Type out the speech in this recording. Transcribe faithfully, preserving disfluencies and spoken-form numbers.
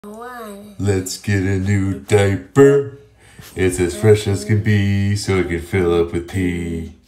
One. Let's get a new diaper. It's as fresh as can be, so it can fill up with pee.